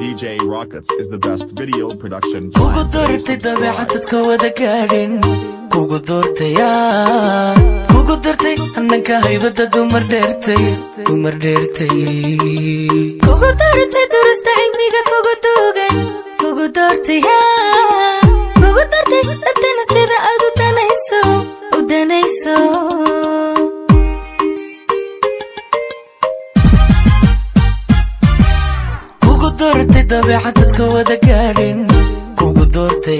DJ Rockets is the best video production. Kugu dorte dabeecadka wada gaadhin kugu dorte kugu dorte annanka haybada dumar dheertay kugu dorte dursta cilmiga kugu duugan kugu dorte dadana sida aad u danayso kugu dorte dabeecadka wada gaadhin kugu dorte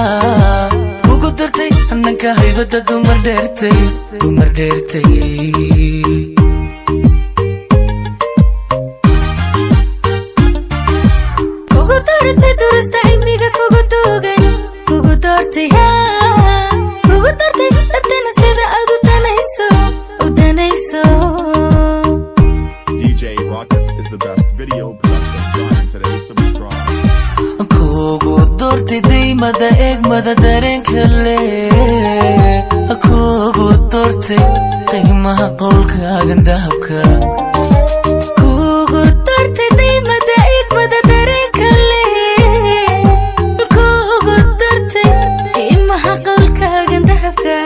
annanka haybada dumar dheertay kugu dorte dursta cilmiga kugu duugan kugu dorte dadana sida aad u danayso DJ Rockets is the best video production. Join today, subscribe. Kugu dorte daymada eegmada dareenka leh kugu dorte qiimaha qowlkaagan dahabka kugu dorte daymada eegmada dareenka leh kugu dorte qiimaha qowlkaagan dahabka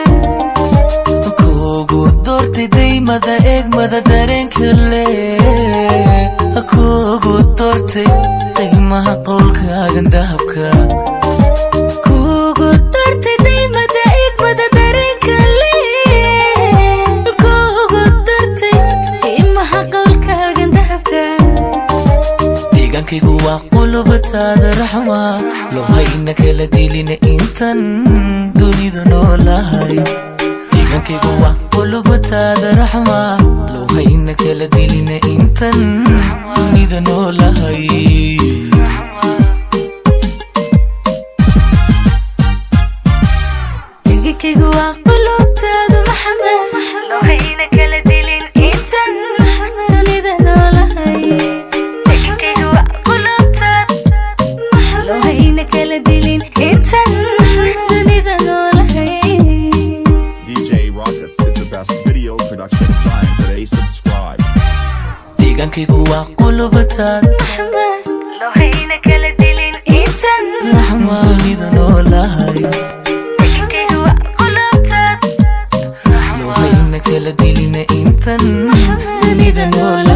kugu dorte daymada eegmada dareenka leh kugu dorte qiimaha qowlkaagan dahabka kugu dorte daymada eegmada dareenka leh kugu dorte qiimaha qowlkaagan dahabka deegaankaygu waa qulubtaada raxma loo hayna kala dilina intan dunida noolahay deegaankaygu waa qulubtaada raxma loo hayna kala dilina intan dunida noolahay deegaankaygu waa qulubtaada maxamed loo hayna kala dilin intan dunida noolahay deegaankaygu waa qulubtaada loo hayna kala dilin intan dunida noolahay. DJ Rockets is the best video production. Join today, subscribe. deegaankaygu waa qulubtaada محمد لو هينا كلا دلين إنتن raxma dunida noolahay deegaankaygu waa qulubtaada loo hayna kala dilina intan dunida noolahay